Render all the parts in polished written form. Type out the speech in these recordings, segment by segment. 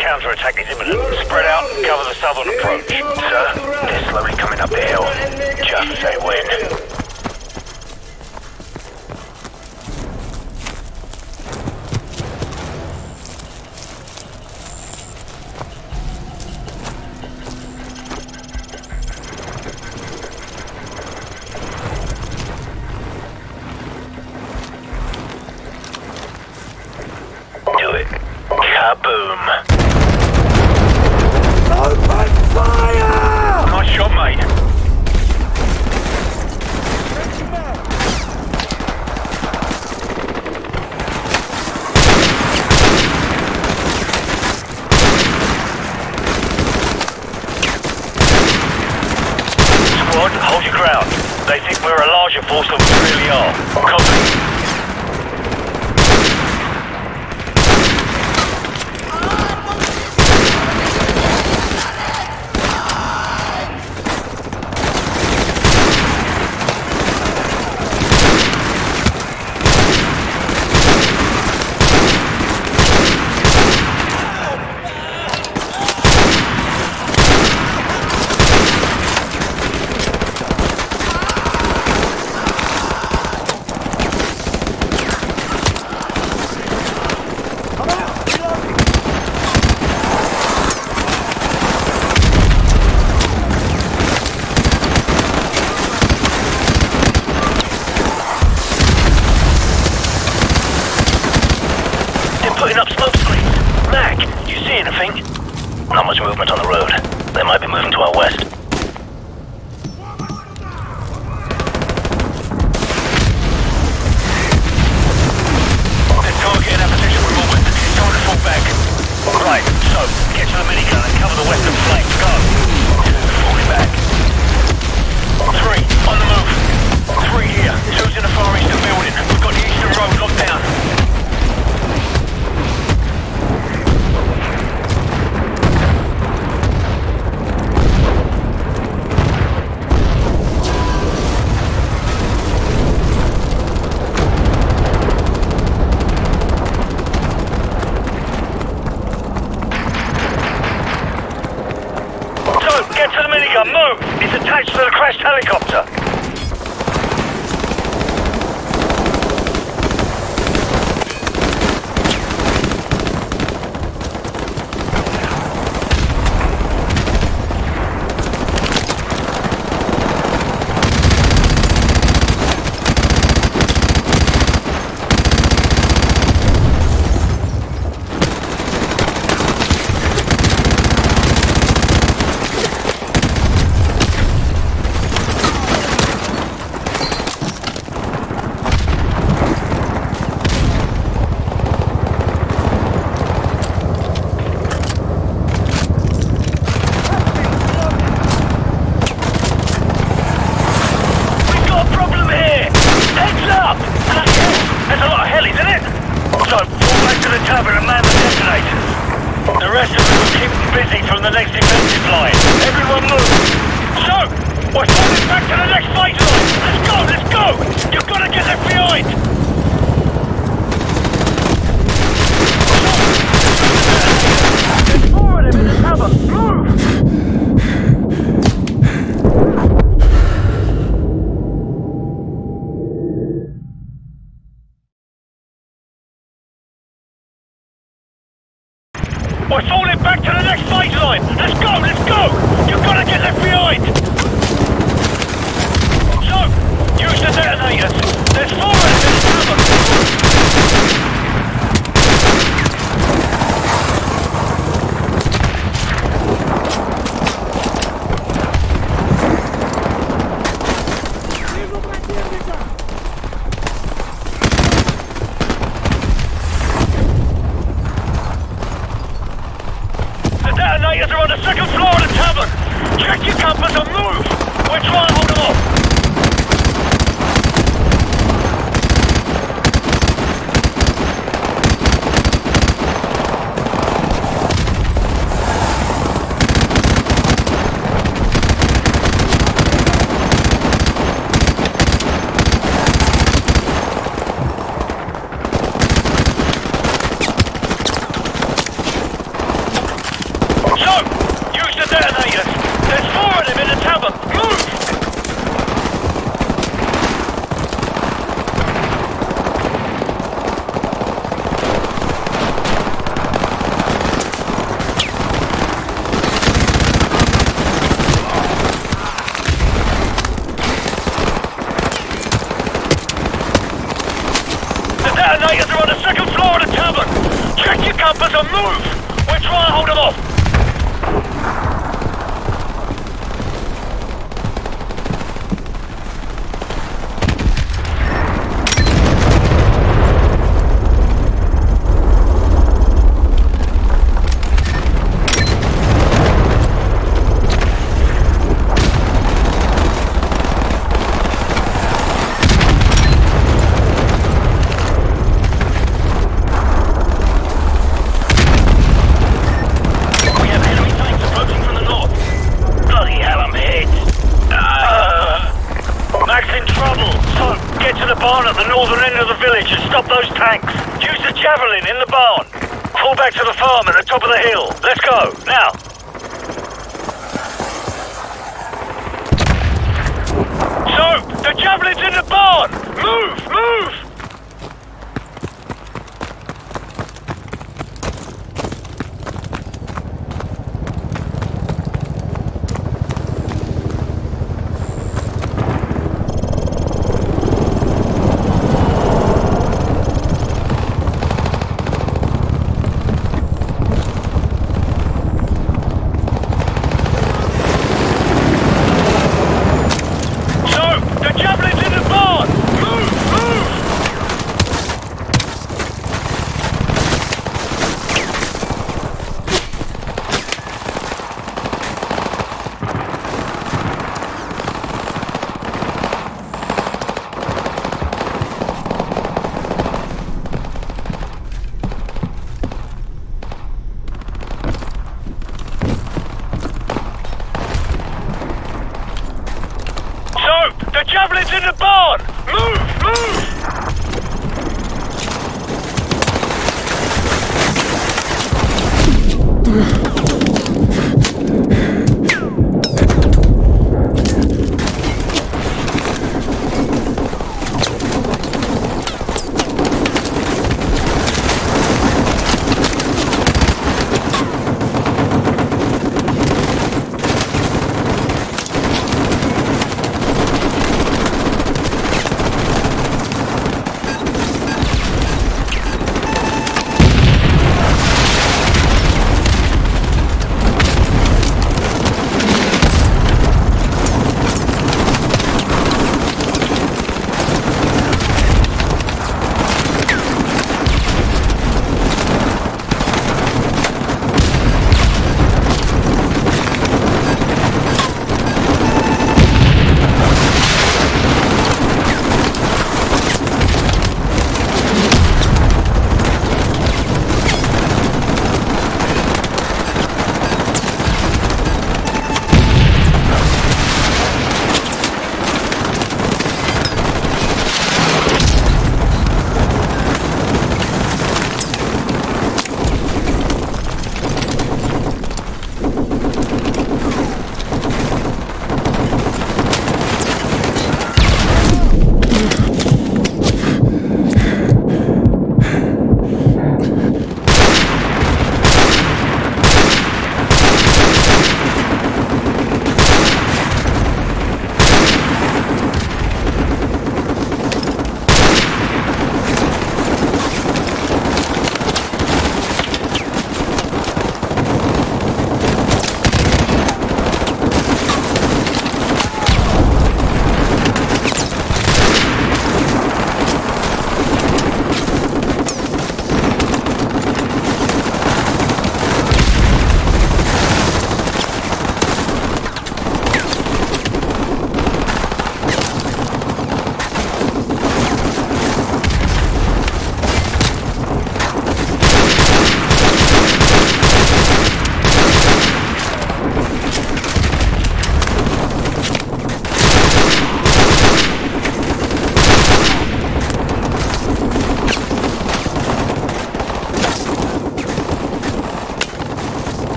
counterattack is imminent. Spread out and cover the southern approach. Sir, they're slowly coming up the hill. Just say when. Do it. Kaboom. Open fire! Nice shot, mate. Squad, hold your ground. They think we're a larger force than we really are. Copy. Putting up smoke screens. Mac, you see anything? Not much movement on the road. They might be moving to our west. They're targeting our position from all west. It's time to fall back. Right, so, get to the minigun and cover the western flank. Go. Falling back. 3, on the move. 3 here. 2's in the far eastern building. We've got the eastern road locked down. Get to the minigun, move! It's attached to the crashed helicopter. We're falling back to the next phase line! Let's go, let's go! You've got to get left behind! So, use the detonators! There's 4 enemies cover! The detonators are on the 2nd floor of the tavern! Check your compass and move! We're trying to hold them off! So move! We're trying to hold them off! Stop those tanks. Use the javelin in the barn. Fall back to the farm at the top of the hill. Let's go, now. So, the javelin's in the barn. Move, move. The javelin's in the barn! Move! Move!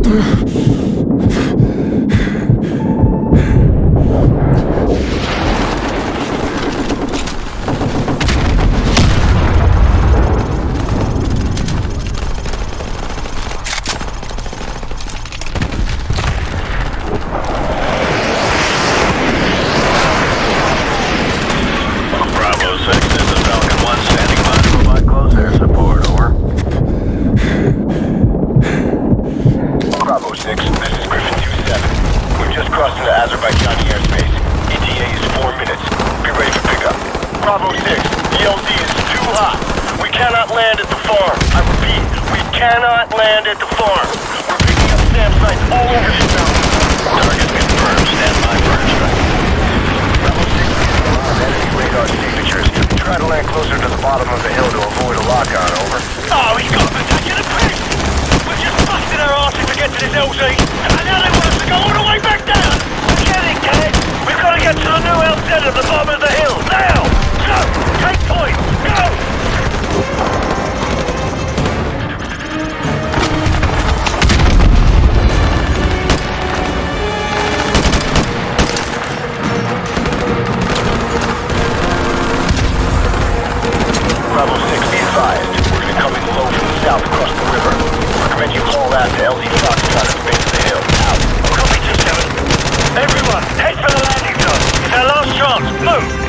Bravo 6, the LZ is too hot. We cannot land at the farm. I repeat, we cannot land at the farm. We're picking up SAM sites all over this mountain. Target confirmed. Stand by for strike. Bravo 6 is on enemy radar signatures. Try to land closer to the bottom of the hill to avoid a lock-on, over. Oh, he's got them attacking the bridge! We're just busting our asses to get to this LZ, and now they want us to go all the way back down! Get it, Ted! We've got to get to the new LZ at the bottom of the hill, now! Go! Take point! Go! Bravo 6, be advised. We're going to come in low from the south across the river. Recommend you haul that to LZ Foxtrot at the base of the hill. Out. Copy 2-7. Everyone, head for the landing zone. It's our last chance. Move!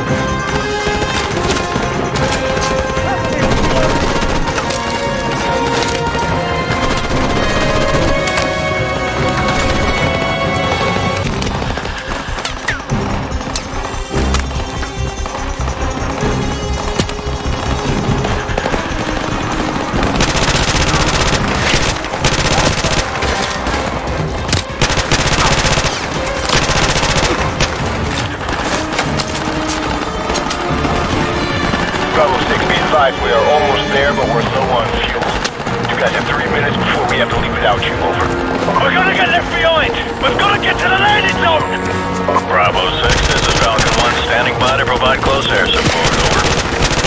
Bravo 6, be advised. We are almost there, but we're low on fuel. You guys have 3 minutes before we have to leave without you, over. We're gonna get left behind! We've got to get to the landing zone! Bravo 6, this is Falcon 1 standing by to provide close air support, over.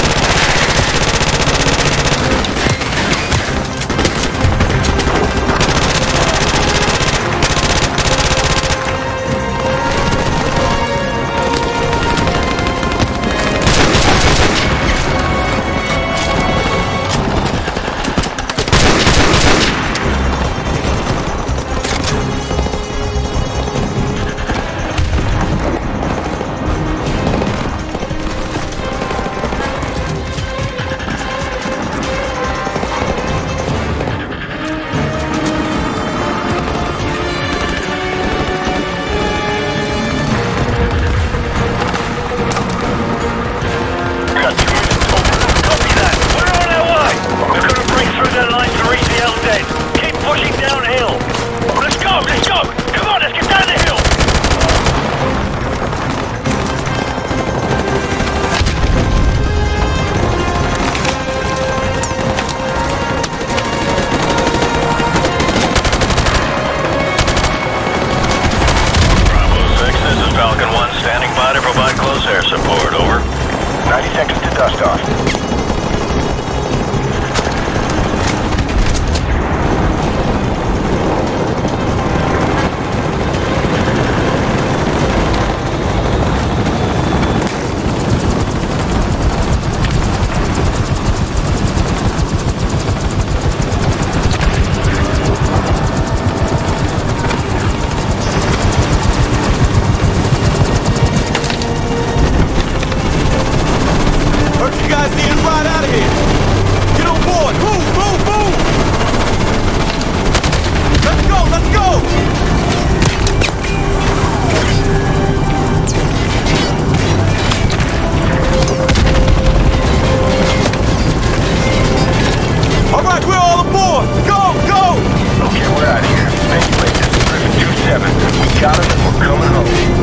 Falcon 1 standing by to provide close air support, over. 90 seconds to dust off. Okay, we're out of here. Anyway, this is Griffin 2-7. We got him and we're coming home.